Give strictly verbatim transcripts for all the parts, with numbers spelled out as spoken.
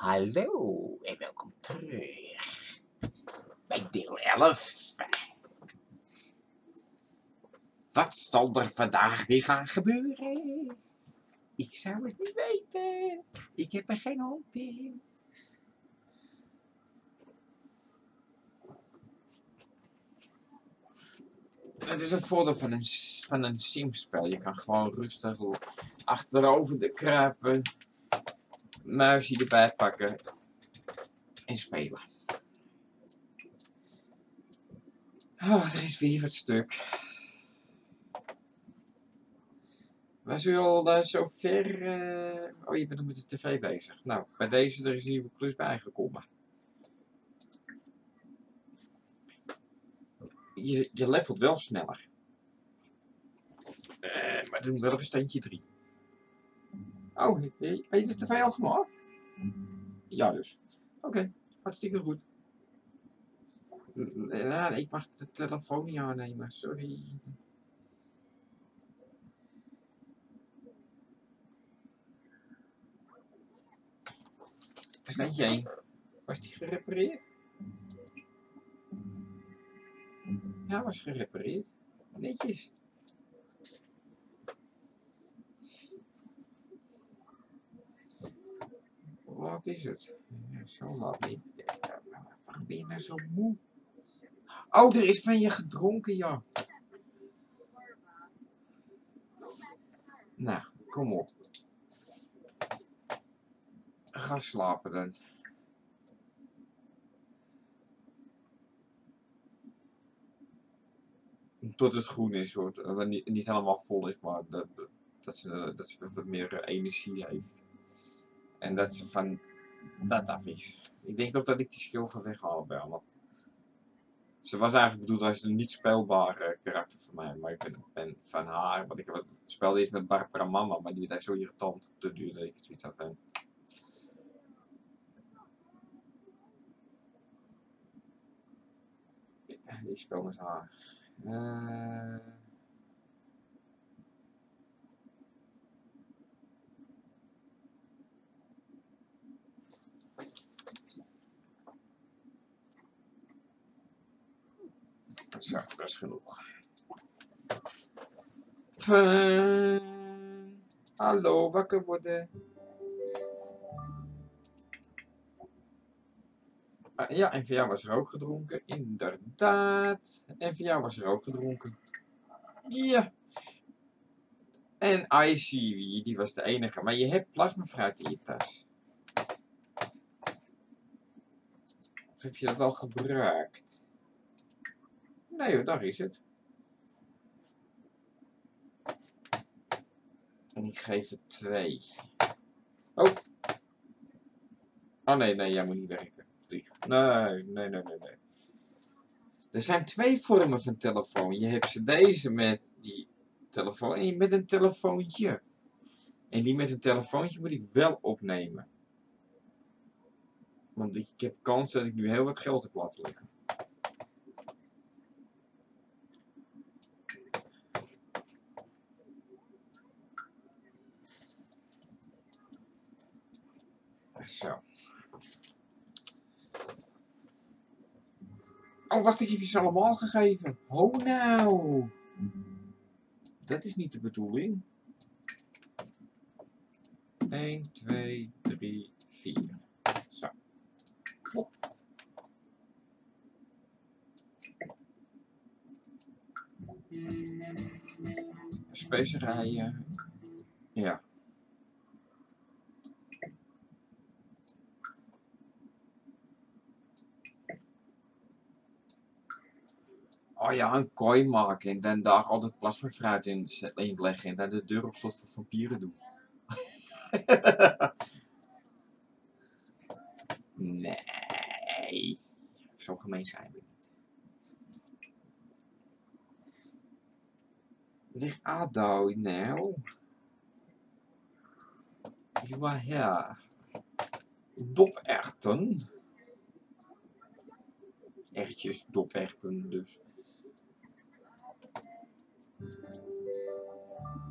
Hallo en welkom terug bij deel elf. Wat zal er vandaag weer gaan gebeuren? Ik zou het niet weten. Ik heb er geen hand in. Het is een voordeel van een, van een simspel. Je kan gewoon rustig achterover de kruipen, muisje erbij pakken en spelen. Oh, er is weer wat stuk. Was u al uh, zover? Uh... Oh, je bent nog met de tv bezig. Nou, bij deze er is een nieuwe klus bijgekomen. Je, je levelt wel sneller. Uh, maar doen wel een standje drie. Oh, heb je, heb je de tv al gemaakt? Ja dus. Oké, okay, hartstikke goed. Nou, ik mag de telefoon niet aannemen, sorry. Standje één. Was die gerepareerd? Ja, was gerepareerd. Netjes. Wat is het? Ja, zo laat niet. Waarom ben je nou zo moe? Oh, er is van je gedronken, ja. Nou, kom op. Ga slapen dan. Tot het groen is, hoor. Niet, niet helemaal vol is, maar dat, dat, ze, dat ze wat meer energie heeft. En dat ze van dat af is. Ik denk toch dat ik die schil ga weghalen bij haar. Want ze was eigenlijk bedoeld als een niet speelbare karakter voor mij. Maar ik ben, ben van haar. Want ik heb het speelde eens met Barbara Mama. Maar die werd zo irritant op de duur dat ik het zoiets had. En die speel met haar. Uh... Zo, dat is genoeg. Uh... Hallo, wakker worden. Uh, ja, en voor jou was er ook gedronken. Inderdaad. En voor jou was er ook gedronken. Ja. En Icy, die was de enige. Maar je hebt plasmafruit in je tas. Of heb je dat al gebruikt? Nee hoor, daar is het. En ik geef het twee. Oh. Oh nee, nee, jij moet niet werken. Vlieg. Nee, nee, nee, nee, nee. Er zijn twee vormen van telefoon. Je hebt ze deze met die telefoon en je met een telefoontje. En die met een telefoontje moet ik wel opnemen. Want ik heb kans dat ik nu heel wat geld heb laten liggen. Zo. Oh, wacht, ik heb je ze allemaal gegeven. Oh, nou. Dat is niet de bedoeling. één, twee, drie, vier. Zo. Hop. Specerijen. Ja. Oh ja, een kooi maken en dan daar al het plasmafruit in, in leggen en dan de deur op slot voor vampieren doen. Nee, zo gemeen zijn we niet. Lig Ado, nou. Ja, ja. Doperwten. Ertjes, doperwten dus.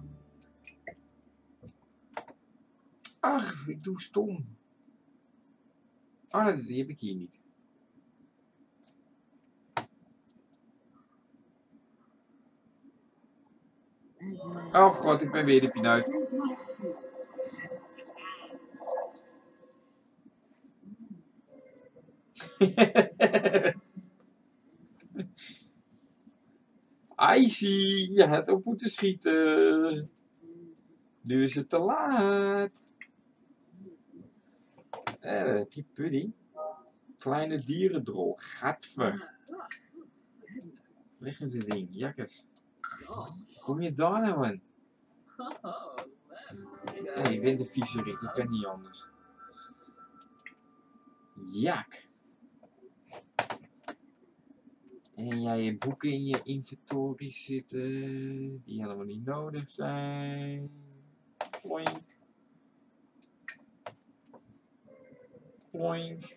Ach, ik doe stom. Oh, nee, die heb ik hier niet. Oh god, ik ben weer de pineut. Icy, je had op moeten schieten. Nu is het te laat. Eh, heb je pudding? Kleine dierendrol, gadver. Leg met dit ding, jakkes. Kom je daar nou aan? Nee, je bent een viezerik, dat kan niet anders. Jak. En jij je boeken in je inventory zitten, die helemaal niet nodig zijn. Ploink. Ploink.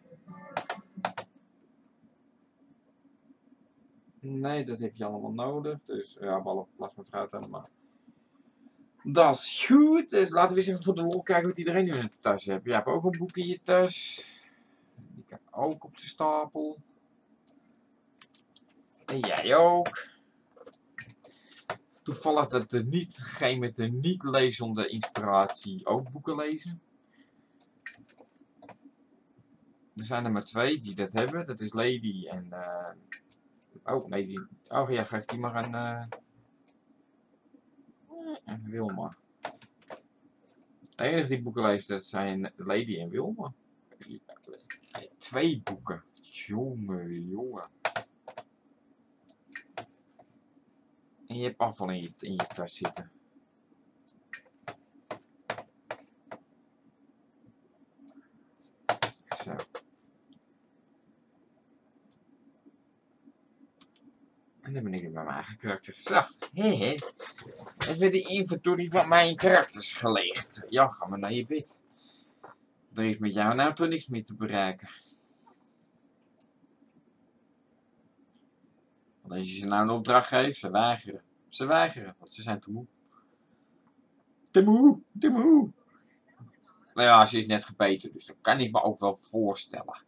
Nee, dat heb je allemaal nodig. Dus ja, behalve plasma fruit helemaal. Dat is goed. Dus laten we eens even voor de lol kijken wat iedereen nu in de tas heeft. Jij hebt ook een boek in je tas. Die kan ook op de stapel. En jij ook. Toevallig dat de niet, geen met de niet lezende inspiratie ook boeken lezen. Er zijn er maar twee die dat hebben. Dat is Lady en... Uh... Oh, nee. Die... Oh ja, geeft die maar een... Uh... En Wilma. De enige die boeken lezen, dat zijn Lady en Wilma. Twee boeken. Jongen, jongen. En je hebt afval in je, in je tas zitten. Zo. En dan ben ik weer bij mijn eigen karakter. Zo, hé hé. Even de inventory van mijn karakters geleegd. Ja, ga maar naar je bed. Er is met jou nou toch niks meer te bereiken. Want als je ze nou een opdracht geeft, ze weigeren. Ze weigeren, want ze zijn te moe. Te moe, te moe. Maar ja, ze is net gebeten, dus dat kan ik me ook wel voorstellen.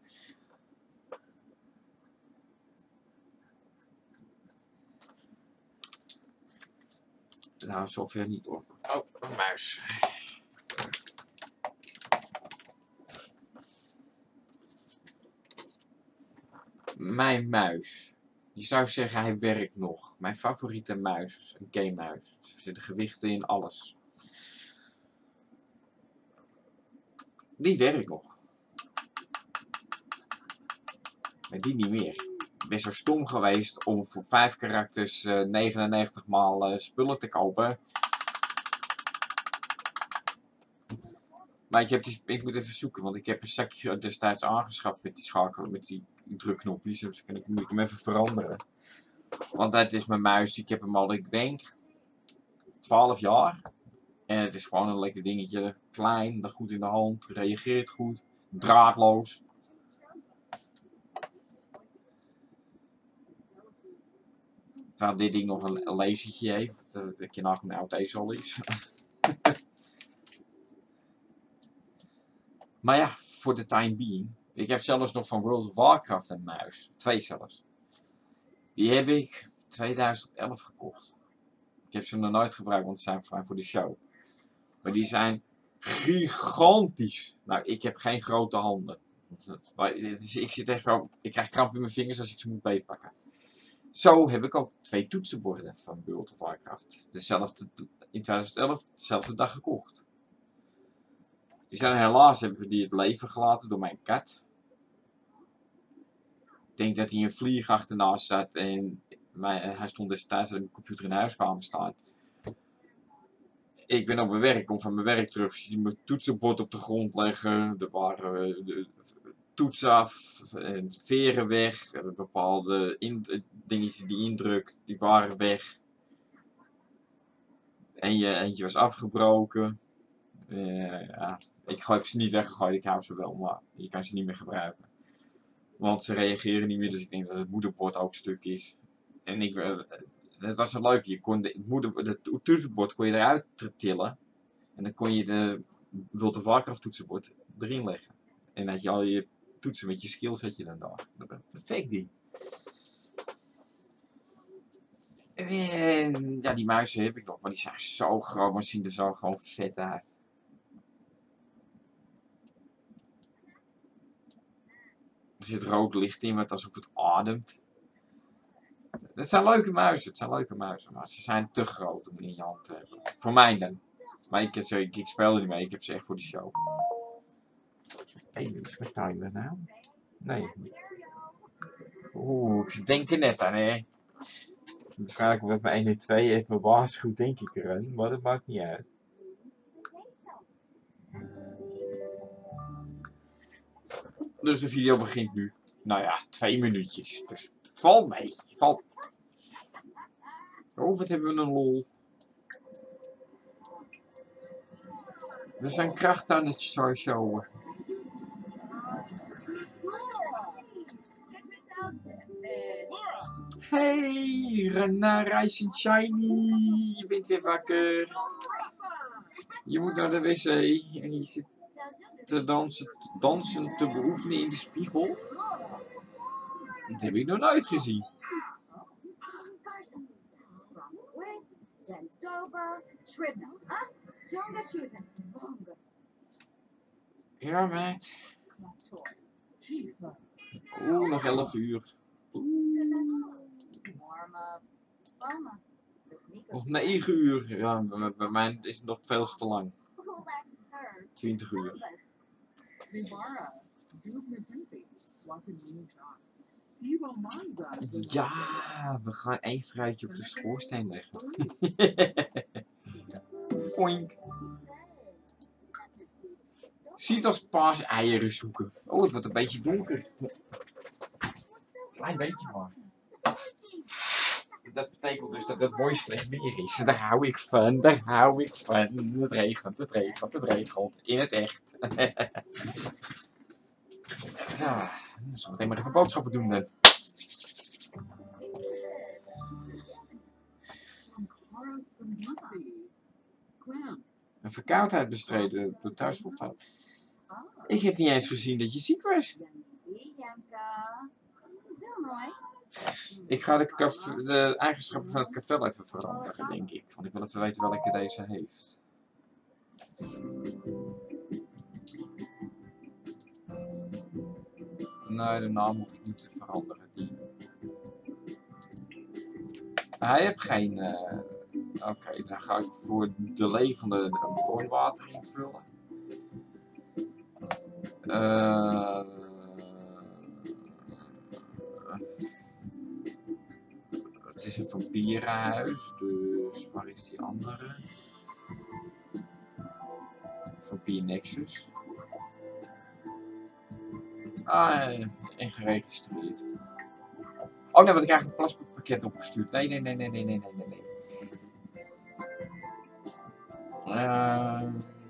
Nou, zover niet hoor. Oh, een muis. Mijn muis. Je zou zeggen, hij werkt nog. Mijn favoriete muis. Een K-muis. Er zitten gewichten in alles. Die werkt nog. Maar die niet meer. Ik ben zo stom geweest om voor vijf karakters uh, negenennegentig maal uh, spullen te kopen. Maar ik, heb die, ik moet even zoeken, want ik heb een zakje destijds aangeschaft met die schakelen, met die drukknopjes. Dus kan ik, moet ik hem even veranderen. Want dat is mijn muis. Ik heb hem al, ik denk, twaalf jaar. En het is gewoon een lekker dingetje. Klein, goed in de hand, reageert goed, draadloos. Terwijl dit ding nog een, een lasertje heeft. Dat, dat je nou een oud ezel is. Maar ja, voor de time being. Ik heb zelfs nog van World of Warcraft een muis. Twee zelfs. Die heb ik tweeduizend elf gekocht. Ik heb ze nog nooit gebruikt, want ze zijn voor de show. Maar die zijn gigantisch. Nou, ik heb geen grote handen. Dus ik, zit echt wel, ik krijg kramp in mijn vingers als ik ze moet beetpakken. Zo heb ik ook twee toetsenborden van World of Warcraft. Dezelfde, in tweeduizend elf, dezelfde dag gekocht. Die zijn helaas, hebben we die het leven gelaten door mijn kat. Ik denk dat hij een vlieg achternaast zat en mijn, hij stond destijds dat mijn computer in de huiskamer staat. Ik ben op mijn werk, kom van mijn werk terug, zie mijn toetsenbord op de grond leggen. Er waren de toetsen af, en veren weg, bepaalde in, dingetjes die indrukt, die waren weg. En je, eentje was afgebroken. Uh, ja, ik heb ze niet weggegooid, ik hou ze wel, maar je kan ze niet meer gebruiken. Want ze reageren niet meer, dus ik denk dat het moederbord ook stuk is. En ik, uh, dat was zo leuk, je kon de, het moeder, het toetsenbord kon je eruit tillen. En dan kon je de World of Warcraft toetsenbord erin leggen. En had je al je toetsen met je skill zet je dan daar. Dat is een perfect ding. En ja, die muizen heb ik nog, maar die zijn zo groot, maar zien er zo gewoon vet uit. Er zit rood licht in, wat alsof het ademt. Het zijn leuke muizen, het zijn leuke muizen, maar ze zijn te groot om in je hand te hebben. Voor mij dan. Maar ik, ik, ik speel er niet mee, ik heb ze echt voor de show. Hé, hey, wat sta je nou? Nee. Oeh, ze denken net aan, hè. Waarschijnlijk met mijn één en twee heeft mijn baas goed denk ik erin, maar dat maakt niet uit. Dus de video begint nu. Nou ja, twee minuutjes. Dus val mee. Val. Oh, wat hebben we een lol. We zijn kracht aan het showen. Hey, Rena, Rise and Shiny. Je bent weer wakker. Je moet naar de wc en je zit te dansen, te dansen, te beoefenen in de spiegel. Dat heb ik nog nooit gezien. Ja, meid. Oeh, nog elf uur. Nog negen uur. Ja, bij mij is het nog veel te lang. twintig uur. Ja, we gaan één fruitje op de schoorsteen leggen. Oink. Ziet als paars eieren zoeken. Oh, het wordt een beetje donker. Klein beetje maar. Dat betekent dus dat het mooi slecht weer is. Daar hou ik van, daar hou ik van. Het regent, het regent, het regent. In het echt. Zo, dan zullen we meteen maar even boodschappen doen dan. Een verkoudheid bestreden door thuisvoltaan. Ik heb niet eens gezien dat je ziek was. Ik ga de, café, de eigenschappen van het café even veranderen, denk ik. Want ik wil even weten welke deze heeft. Nee, de naam hoef ik niet te veranderen. Die. Hij heeft geen... Uh... Oké, okay, dan ga ik voor de levende bronwater invullen. Uh... Het is een vampierenhuis, dus waar is die andere? Vampier Nexus. Ah, en geregistreerd. Oh nee, want ik krijg een plaspakket opgestuurd. Nee, nee, nee, nee, nee, nee, nee, nee. Uh,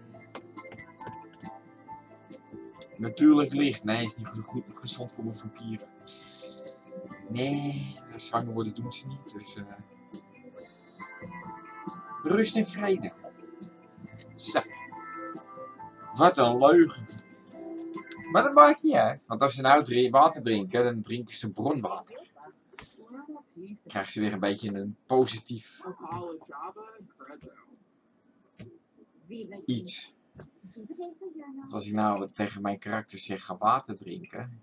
natuurlijk licht. Nee, is niet goed, gezond voor mijn vampieren. Nee, zwanger worden doen ze niet. Dus uh... rust en vrede. Zo. Wat een leugen. Maar dat maakt niet uit. Want als ze nou water drinken, dan drinken ze bronwater. Dan krijgen ze weer een beetje een positief iets. Want als ik nou tegen mijn karakter zeg, ga water drinken.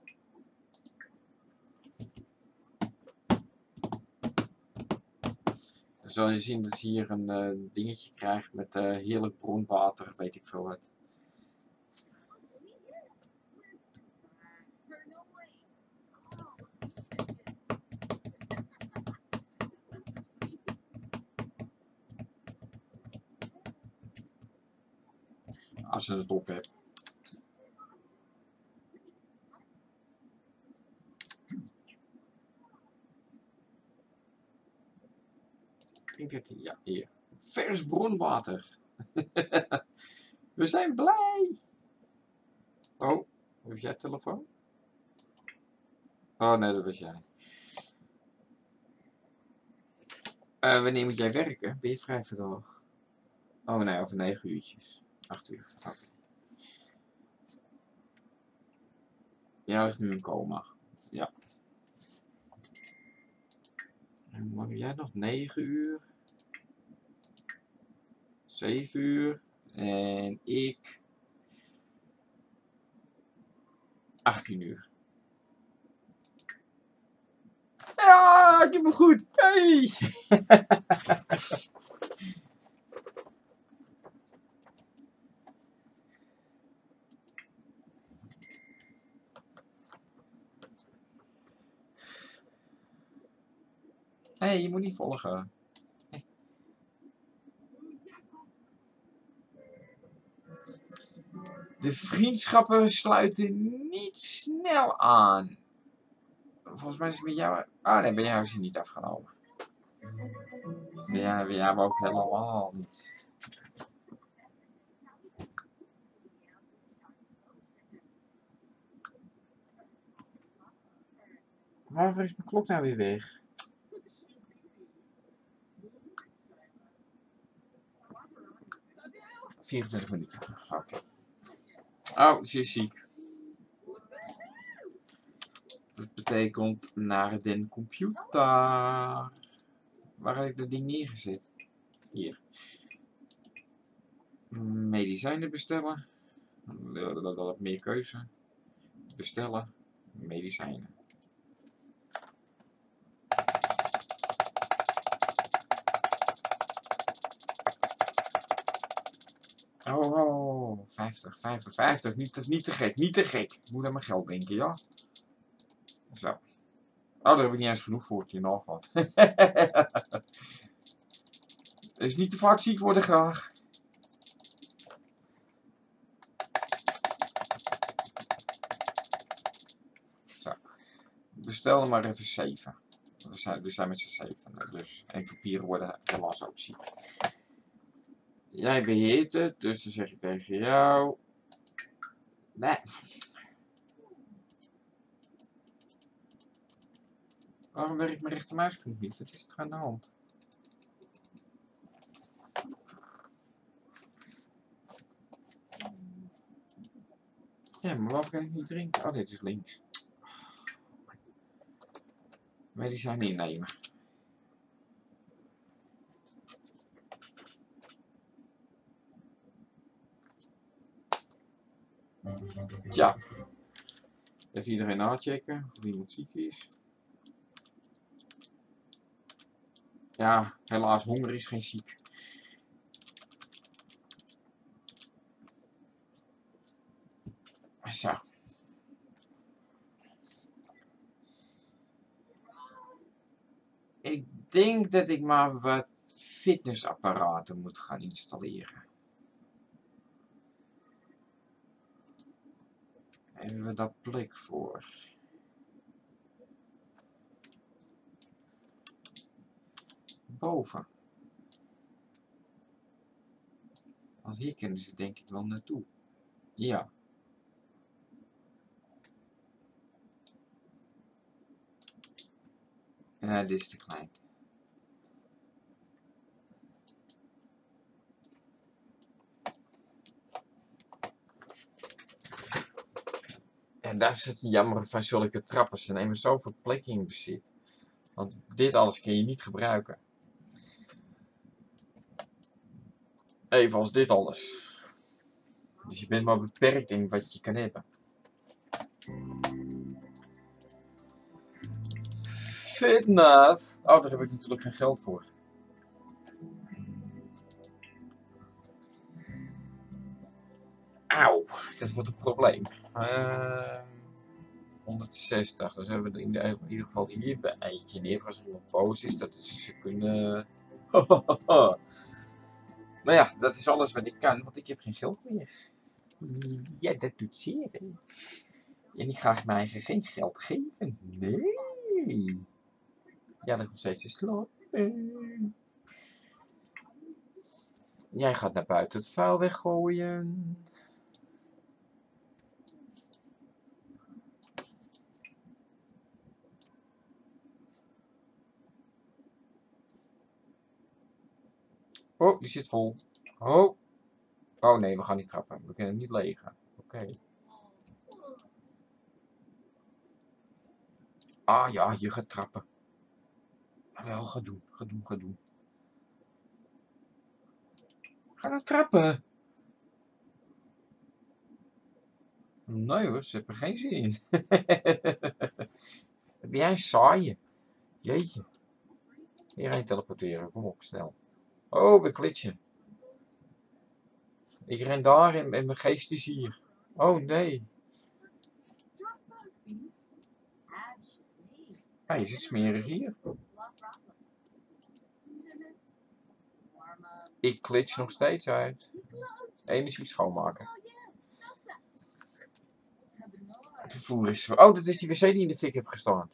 Dan zal je zien dat ze hier een uh, dingetje krijgt met uh, heerlijk bronwater, weet ik veel wat. Als ze het op hebben. Ik denk dat, ja, hier. Vers bronwater. We zijn blij. Oh, heb jij telefoon? Oh nee, dat was jij. Uh, wanneer moet jij werken? Ben je vrij vandaag? Oh nee, over negen uurtjes. Acht uur. Okay. Ja, ligt nu in coma. Ja. En hoe lang heb jij nog? negen uur. zeven uur. En ik... achttien uur. Ja, ik heb hem goed. Hey! Hé, hey, je moet niet volgen. Hey. De vriendschappen sluiten niet snel aan. Volgens mij is het met jou... Ah nee, bij jou is hij niet afgenomen. Bij jou, bij jou ook helemaal niet. Waarvoor is mijn klok nou weer weg? vierentwintig minuten. Oké. Okay. Oh, ze is ziek. Dat betekent naar de computer. Waar heb ik dat ding neergezet? Hier. Medicijnen bestellen. Meer keuze. Bestellen. Medicijnen. Oh, oh, vijftig, vijftig, vijftig. Niet, dat is niet te gek, niet te gek. Ik moet aan mijn geld denken, ja. Zo. Oh, daar heb ik niet eens genoeg voor. Je nog wat. Dus niet te vaak ziek worden graag. Zo. Bestel er maar even zeven. We zijn, we zijn met z'n zeven. Dus, en vampieren worden helaas ook ziek. Jij beheert het, dus dan zeg ik tegen jou. Nee. Waarom werkt mijn rechtermuisknop niet? Dat is toch aan de hand? Ja, maar waarom kan ik niet drinken? Oh, dit is links. Medicijn innemen. Tja. Even iedereen nachecken of iemand ziek is. Ja, helaas, honger is geen ziek. Zo. Ik denk dat ik maar wat fitnessapparaten moet gaan installeren. Hebben we daar plek voor? Boven. Want hier kunnen ze denk ik wel naartoe. Ja. Ja, dit is te klein. En dat is het jammer van zulke trappen. Ze nemen zoveel plek in bezit. Want dit alles kun je niet gebruiken. Even als dit alles. Dus je bent maar beperkt in wat je kan hebben. Fitness. Oh, daar heb ik natuurlijk geen geld voor. Auw, dat wordt een probleem. Uh, honderdzestig, dus hebben we in, de, in ieder geval hier bij eentje neer. Als er iemand boos is, dat is, ze kunnen... Maar ja, dat is alles wat ik kan, want ik heb geen geld meer. Ja, dat doet zeer, hè. En ik ga mij geen geld geven. Nee. Ja, dat nog steeds te slapen. Jij gaat naar buiten het vuil weggooien. Oh, die zit vol. Oh. Oh nee, we gaan niet trappen. We kunnen niet legen. Oké. Okay. Ah ja, je gaat trappen. Wel, ga doen, ga doen, ga doen. Ga nou trappen. Nee hoor, ze hebben geen zin in. Ben jij een saaie? Jeetje. Hierheen teleporteren, kom op, snel. Oh, we glitchen. Ik ren daar en, en mijn geest is hier. Oh nee. Ah, je zit smerig hier. Ik glitch nog steeds uit. Energie schoonmaken. Het vervoer is... Oh, dat is die wc die in de fik heb gestaan.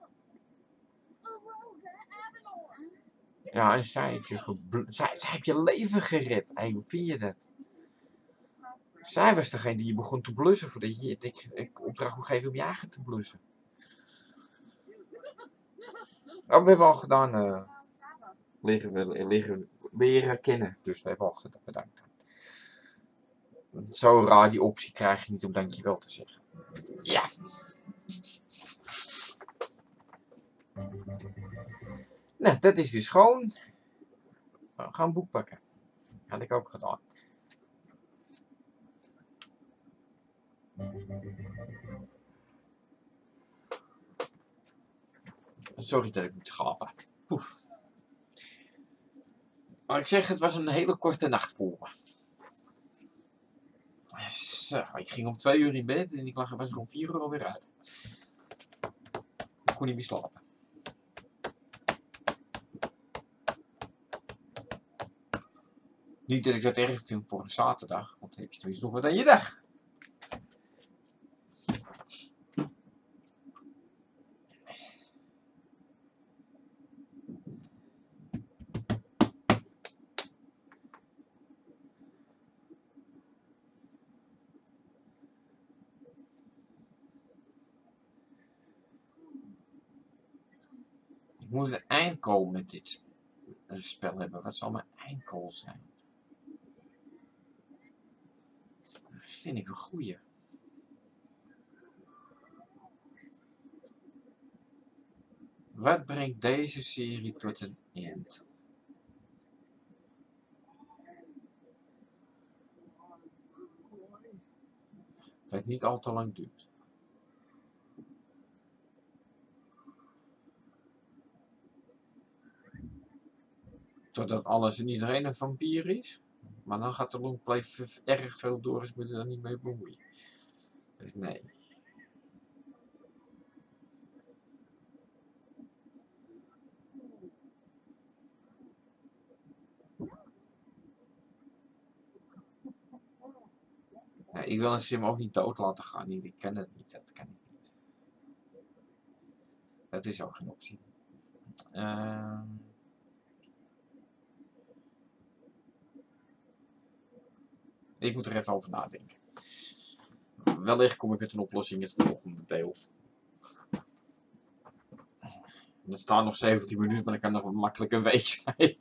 Ja, en zij heeft je, zij, zij heeft je leven gered. Hé, hey, hoe vind je dat? Zij was degene die je begon te blussen voordat je ik opdracht kon geven om je eigen te blussen. Oh, we hebben al gedaan. Uh, liggen we liggen leren kennen. Dus we hebben al gedaan. Bedankt. Zo raar die optie krijg je niet om dankjewel te zeggen. Ja. Nou, dat is weer schoon. We gaan een boek pakken. Had ik ook gedaan. Sorry dat ik moet schapen. Oef. Maar ik zeg, het was een hele korte nacht voor me. Zo, ik ging om twee uur in bed en ik lag er was om vier uur alweer uit. Ik kon niet meer slapen. Niet dat ik dat erg vind voor een zaterdag, want dan heb je tenminste nog wat aan je dag. Ik moet een eindgoal met dit spel hebben. Wat zal mijn eindgoal zijn? Dat vind ik een goeie. Wat brengt deze serie tot een eind? Wat niet al te lang duurt. Totdat alles en iedereen een vampier is. Maar dan gaat de longplay erg veel door, dus moet je er niet mee bemoeien. Dus nee. Ja, ik wil een sim ook niet dood laten gaan. Ik ken het niet, dat kan ik niet. Dat is ook geen optie. Uh... Ik moet er even over nadenken. Wellicht kom ik met een oplossing in het volgende deel. Er staan nog zeventien minuten, maar dat kan nog makkelijk een week zijn.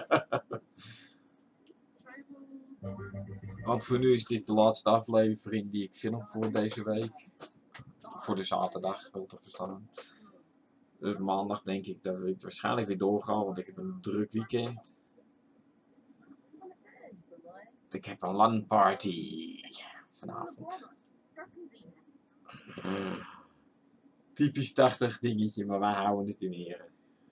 Want voor nu is dit de laatste aflevering die ik film voor deze week. Voor de zaterdag, wil te verstaan. Dus maandag denk ik dat ik waarschijnlijk weer doorga, want ik heb een druk weekend. Ik heb een LAN-party vanavond. Uh, typisch tachtig dingetje, maar wij houden het in ere.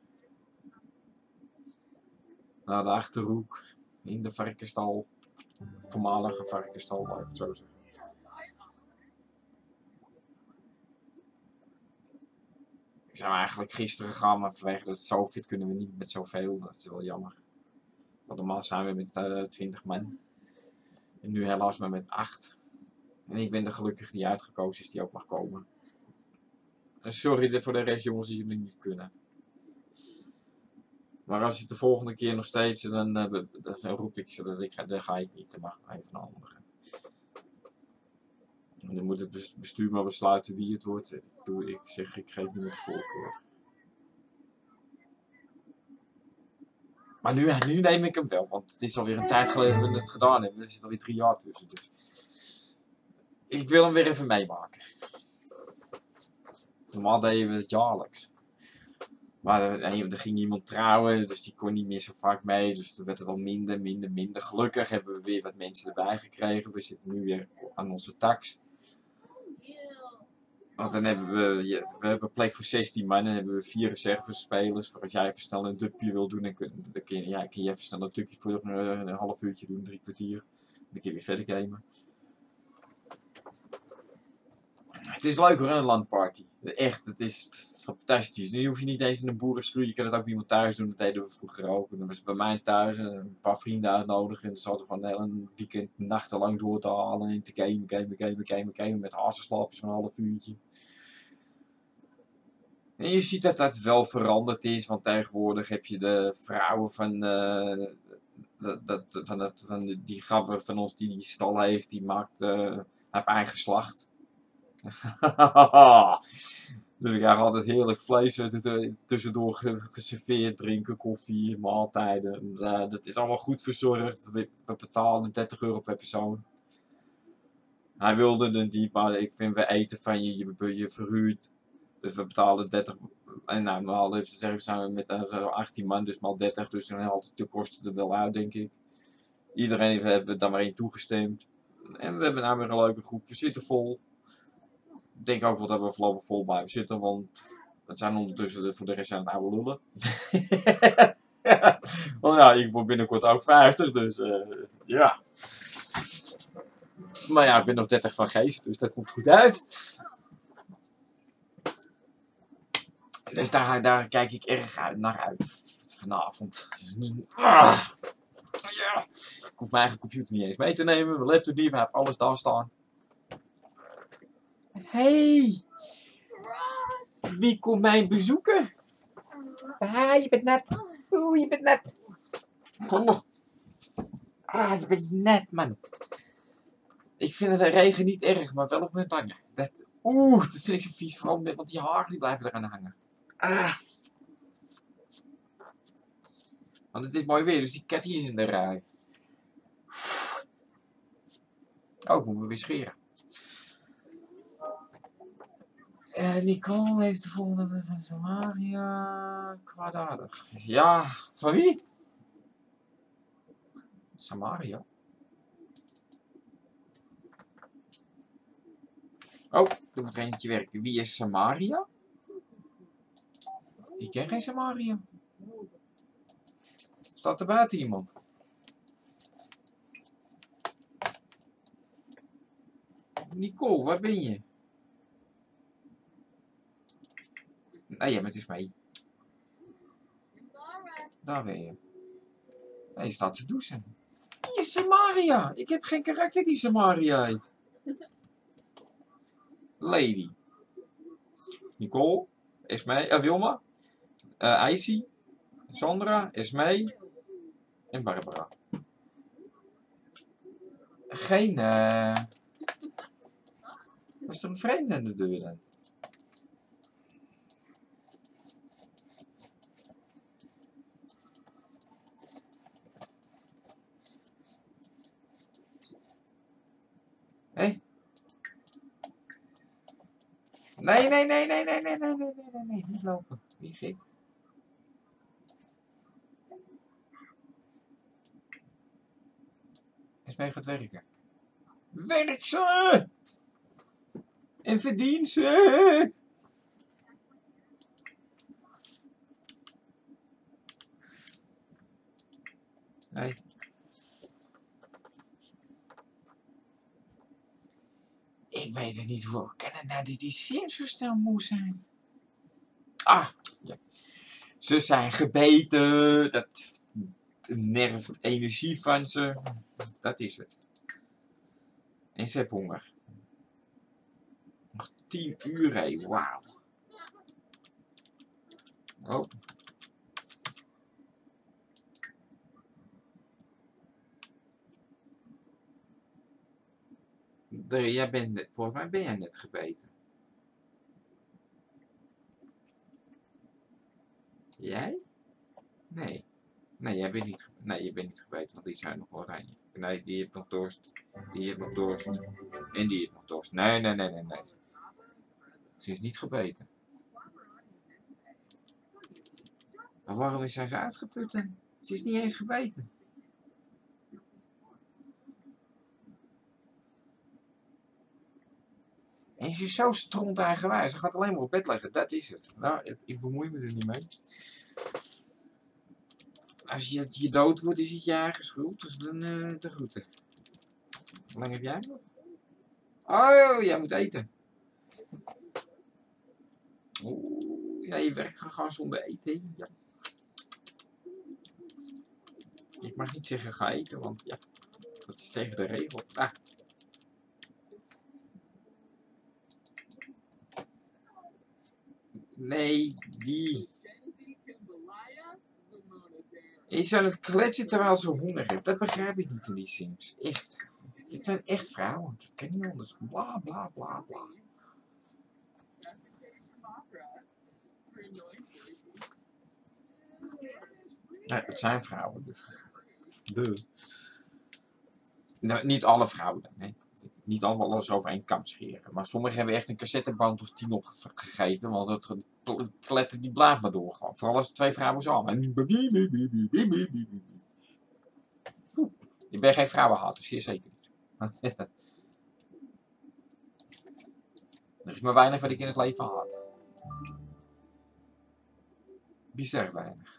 Naar de Achterhoek, in de varkenstal. Voormalige varkenstal, laat ik het zo zeggen. Ik zou eigenlijk gisteren gaan, maar vanwege dat Sovjet kunnen we niet met zoveel. Dat is wel jammer. Want normaal zijn we met uh, twintig man. En nu helaas maar met acht. En ik ben de gelukkige die uitgekozen is die ook mag komen. En sorry voor de rest jongens die jullie niet kunnen. Maar als je het de volgende keer nog steeds, dan, uh, dan roep ik zodat ik ga, dan ga ik niet, dan mag even een andere. En dan moet het bestuur maar besluiten wie het wordt. Ik, doe, ik zeg, ik geef niet met voorkeur. Maar nu, nu neem ik hem wel, want het is alweer een tijd geleden dat we het gedaan hebben. Er zit alweer drie jaar tussen. Dus. Ik wil hem weer even meemaken. Normaal deden we het jaarlijks. Maar er, er ging iemand trouwen, dus die kon niet meer zo vaak mee. Dus toen werd het al minder, minder, minder. Gelukkig hebben we weer wat mensen erbij gekregen. We zitten nu weer aan onze tax. Want dan hebben we, ja, we hebben plek voor zestien man en dan hebben we vier reservespelers. Voor als jij even snel een dupje wil doen, dan kun, dan kun, je, ja, kun je even snel een tukje voor een, een half uurtje doen, drie kwartier. Dan kun je weer verder gamen. Het is leuk hoor, een landparty. Echt, het is fantastisch. Nu hoef je niet eens in een boerenschroei, je kan het ook bij iemand thuis doen. Dat deden we vroeger ook. En dan was het bij mij thuis en een paar vrienden uitnodigen. En dan zaten we gewoon een hele weekend nachtenlang door te halen en te gamen, gamen, gamen, gamen, gamen. Met hazenslapjes van een half uurtje. En je ziet dat dat wel veranderd is, want tegenwoordig heb je de vrouwen van, uh, dat, dat, van, dat, van die gabber van ons die die stal heeft, die maakt uh, haar eigen slacht. Dus ik krijg altijd heerlijk vlees tussendoor geserveerd, drinken, koffie, maaltijden. Uh, dat is allemaal goed verzorgd. We, we betalen dertig euro per persoon. Hij wilde het niet, maar ik vind we eten van je, je, je verhuurt. Dus we betalen dertig. En nou, normaal heeft ze zeggen, zijn we met uh, achttien man, dus maal dertig. Dus dan haalt de kosten er wel uit, denk ik. Iedereen heeft daar maar in toegestemd. En we hebben nou weer een leuke groep. We zitten vol. Ik denk ook wel dat we voorlopig vol blijven zitten, want het zijn ondertussen de, voor de rest aan het oude lullen. Want nou, ik word binnenkort ook vijftig, dus uh, ja. Maar ja, ik ben nog dertig van geest, dus dat komt goed uit. Dus daar, daar kijk ik erg uit, naar uit vanavond. Ah, ja. Ik hoef mijn eigen computer niet eens mee te nemen, mijn laptop niet, we hebben alles daar staan. Hey! Wie komt mij bezoeken? Ah, je bent net. Oeh, je bent net. Oh. Ah, je bent net, man. Ik vind de regen niet erg, maar wel op mijn wangen. Dat, oeh, dat vind ik zo vies, vooral met, want die haren die blijven eraan hangen. Ah. Want het is mooi weer, dus die kat is in de rij. Oh, moeten we weer scheren. Uh, Nicole heeft de volgende van Samaria. Kwaadaardig. Ja, van wie? Samaria? Oh, er moet er eentje werken. Wie is Samaria? Ik ken geen Samaria. Staat er buiten iemand? Nicole, waar ben je? Nee, jij bent dus mee. Daar ben je. Nee, je staat te douchen. Wie is Samaria? Ik heb geen karakter die Samaria heet. Lady. Nicole. Esmee. Uh, Wilma. Uh, Icy. Sandra. Esmee. En Barbara. Geen... Uh... Was er een vreemde aan de deur dan? Hé? Nee, nee, nee, nee, nee, nee, nee, nee, nee, nee, nee, niet lopen. Wie gek? Is mee gaat werken. Werk ze! En verdien ze! Nee. Ik weet het niet, hoe kan het nou dat die Sims zo snel moe zijn? Ah, ja. Ze zijn gebeten, dat nerft energie van ze, dat is het. En ze hebben honger. Nog tien uur, hé, wauw. Oh. De, jij bent net, volgens mij ben jij net gebeten. Jij? Nee. Nee, jij bent niet, nee, je bent niet gebeten, want die zijn nog oranje. Nee, die heeft nog dorst. Die heeft nog dorst. En die heeft nog dorst. Nee, nee, nee, nee, nee. Ze is niet gebeten. Maar waarom is zij zo uitgeput dan? Ze is niet eens gebeten. En ze is zo stront eigenwijs. Ze gaat alleen maar op bed liggen. Dat is het. Nou, ik bemoei me er niet mee. Als je, je dood wordt, is het je eigen schuld. Dus dan uh, de groeten. Hoe lang heb jij nog? Oh, jij moet eten. Oeh, ja, je werkt gewoon zonder eten. Ja. Ik mag niet zeggen ga eten, want ja, dat is tegen de regel. Ah. Nee, die. Je is aan het kletsen terwijl ze honger heeft. Dat begrijp ik niet in die Sims. Echt. Het zijn echt vrouwen. Dat kan niet anders. Bla bla bla bla. Nee, het zijn vrouwen dus. De. Nou, niet alle vrouwen dan, hè. Niet allemaal alles over één kam scheren. Maar sommigen hebben echt een cassetteband of tien opgegeven. Want het klettert die blaad maar door. Gewoon. Vooral als er twee vrouwen samen. Ik ben geen vrouwenhater, zeer zeker niet. Er is maar weinig wat ik in het leven haat. Bizar weinig.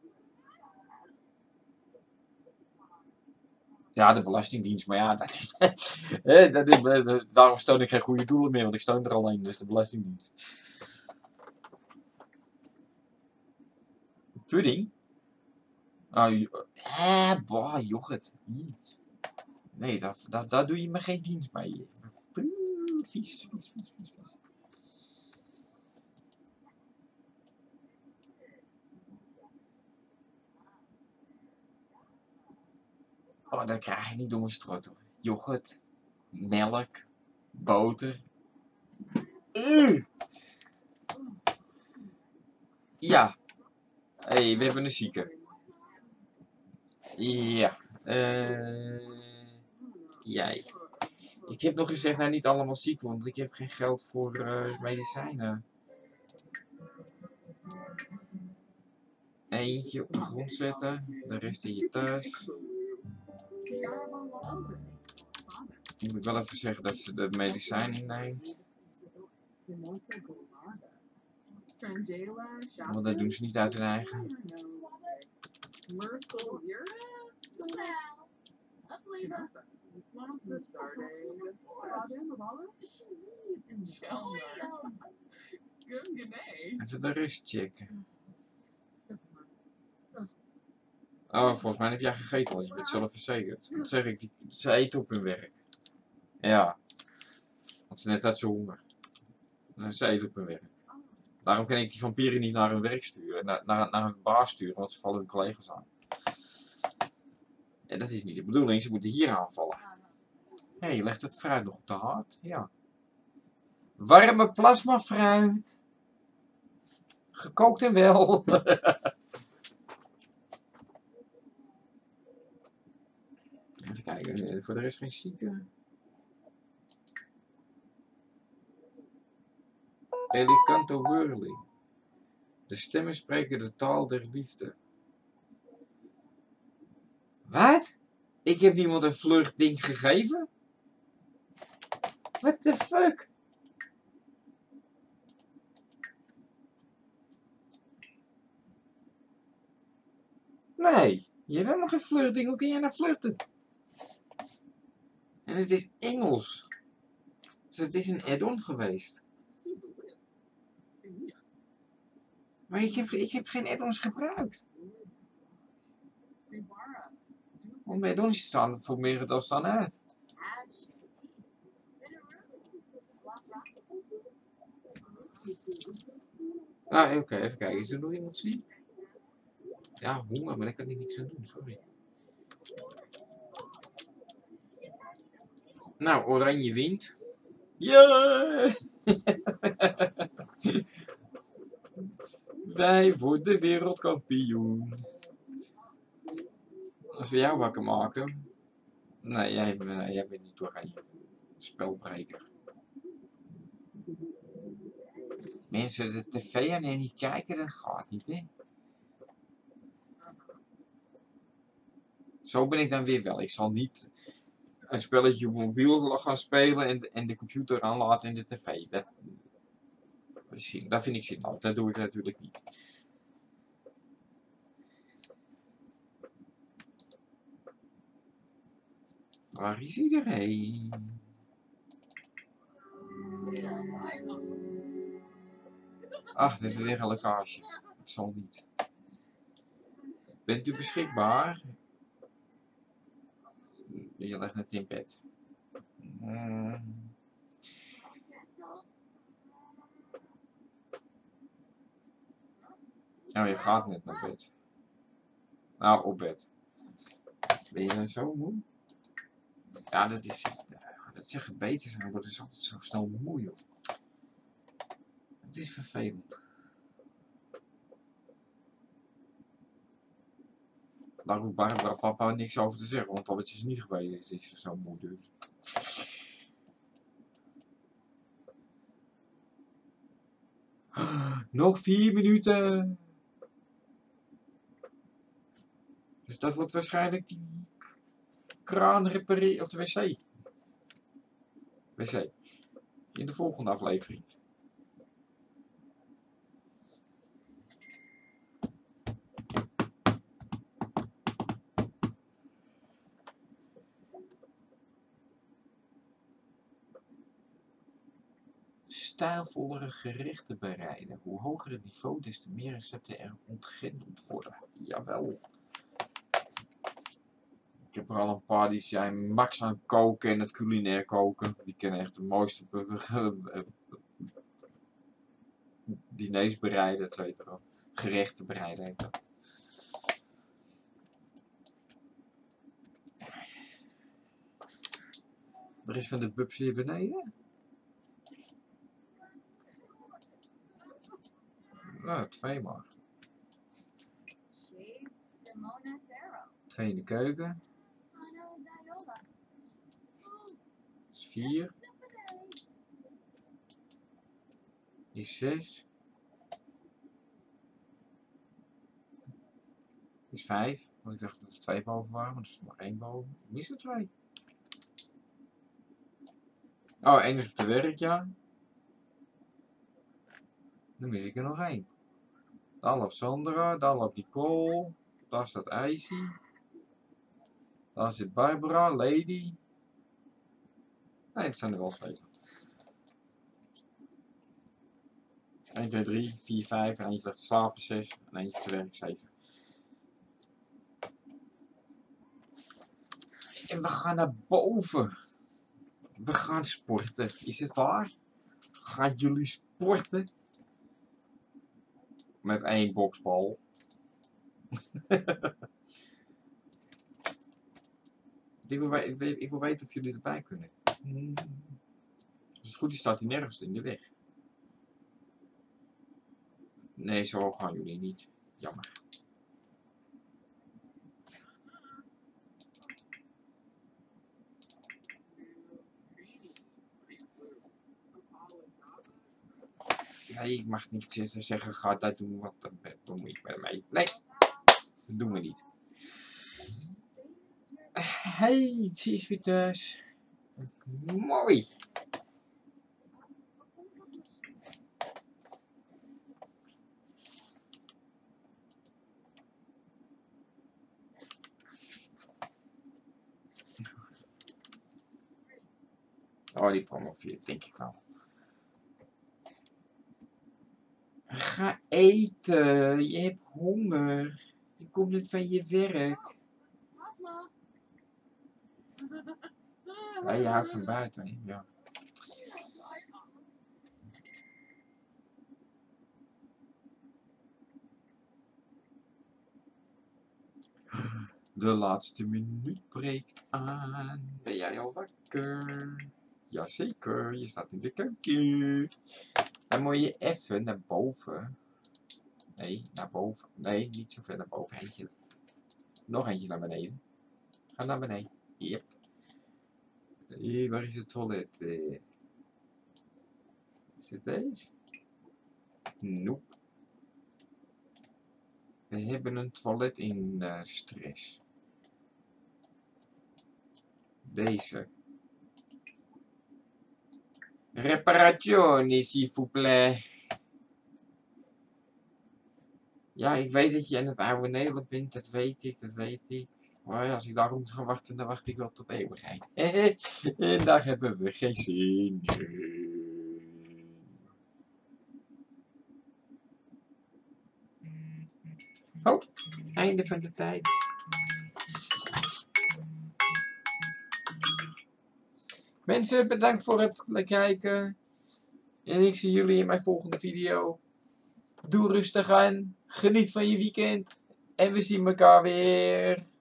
Ja, de Belastingdienst, maar ja, dat is, dat is, daarom steun ik geen goede doelen meer, want ik steun er alleen, dus de Belastingdienst. Pudding? Oh, hè, boah, yoghurt. Nee, daar, daar, daar doe je me geen dienst mee. Vies, vies, vies, vies, vies. Oh, dat krijg je niet door mijn strot hoor. Yoghurt, melk, boter. Uh. Ja. Hé, hey, we hebben een zieke. Ja. Uh, jij. Ik heb nog gezegd, nou niet allemaal ziek, want ik heb geen geld voor uh, medicijnen. Eentje op de grond zetten, de rest in je thuis. Ik moet wel even zeggen dat ze de medicijn inneemt. Want dat doen ze niet uit hun eigen. Even de rest checken. Oh, volgens mij heb jij gegeten, want je bent zelf verzekerd. Dat zeg ik, die, ze eten op hun werk. Ja. Want ze net had ze honger. Ze eten op hun werk. Daarom kan ik die vampieren niet naar hun werk sturen, naar, naar, naar hun baas sturen, want ze vallen hun collega's aan. Ja, dat is niet de bedoeling, ze moeten hier aanvallen. Hé, hey, je legt het fruit nog op de haard? Ja. Warme plasma fruit. Gekookt en wel. Even kijken, voor de rest geen zieke. Elicanto Whirling. De stemmen spreken de taal der liefde. Wat? Ik heb niemand een vluchtding gegeven? What the fuck? Nee, je hebt helemaal geen vluchtding. Hoe kun jij nou vluchten? En het is Engels. Dus het is een add-on geweest. Maar ik heb, ik heb geen add-ons gebruikt. Want mijn add-ons staan voor meer dan staan uit. Ah, oké, okay, even kijken. Is er nog iemand ziek? Ja, honger, maar daar kan ik niks aan doen, sorry. Nou, oranje wint. Ja! Wij worden wereldkampioen. Als we jou wakker maken. Nee, jij, nee, jij bent niet oranje. Spelbreker. Mensen de tv aan en niet kijken, dat gaat niet, hè? Zo ben ik dan weer wel. Ik zal niet een spelletje op mobiel gaan spelen en de, en de computer aanlaten in de tv. Dat, dat, is, dat vind ik gênant. Dat doe ik natuurlijk niet. Waar is iedereen? Ach, we hebben weer een lekkage. Het zal niet. Bent u beschikbaar? Je ligt net in bed. Hmm. Nou, je gaat net naar bed. Nou, op bed. Ben je dan zo moe? Ja, dat is... Dat zeggen beter zijn, maar dat is altijd zo snel moe, joh. Het is vervelend. Daar hoeft Barbara papa niks over te zeggen, want dat is niet geweest, is ze zo moe dus. Nog vier minuten! Dus dat wordt waarschijnlijk die kraan repareren, of de wc. Wc. In de volgende aflevering. Stijlvollere gerechten bereiden. Hoe hoger het niveau, des te meer recepten er ontgrendeld worden. Jawel. Ik heb er al een paar die zijn max aan het koken en het culinair koken. Die kennen echt de mooiste diners bereiden, et cetera. Gerechten bereiden heet dat. Er is van de bubs hier beneden. Nou, twee maar. Twee in de keuken. Dat is vier. Die is zes. Die is vijf. Want ik dacht dat er twee boven waren, maar er is nog één boven. Ik mis er twee. Oh, één is op de werk, ja. Dan mis ik er nog één. Daar loopt Sandra, daar loopt Nicole, daar staat IJsy. Daar zit Barbara, Lady. Nee, het zijn er wel zeven. één, twee, drie, vier, vijf. En eentje ligt te slapen, zes. En eentje te werk, zeven. En we gaan naar boven. We gaan sporten. Is het waar? Gaan jullie sporten? Met één boksbal. ik, wil, ik, wil, ik wil weten of jullie erbij kunnen. Als het goed is, staat hij nergens in de weg. Nee, zo gaan jullie niet. Jammer. Nee, ik mag niet zeggen, ga dat doen, want dan bemoei ik me mee. Nee, dat doen we niet. Hey, het is weer thuis. Mooi. Oh, die promoveert, denk ik wel. Ga eten, je hebt honger. Je komt net van je werk. Ja, je houdt van buiten, hè? Ja. De laatste minuut breekt aan. Ben jij al wakker? Jazeker, je staat in de keuken. Dan moet je even naar boven. Nee, naar boven. Nee, niet zo ver naar boven. Eentje. Nog eentje naar beneden. Ga naar beneden. Yep. Hier, waar is het toilet? Eh, is het deze? Nope. We hebben een toilet in uh, stress. Deze. Reparazioni, s'il vous plaît. Ja, ik weet dat je in het oude Nederland bent, dat weet ik, dat weet ik. Maar als ik daarom moet gaan wachten, dan wacht ik wel tot eeuwigheid. En daar hebben we geen zin in. Oh, einde van de tijd. Mensen, bedankt voor het kijken. En ik zie jullie in mijn volgende video. Doe rustig aan. Geniet van je weekend. En we zien elkaar weer.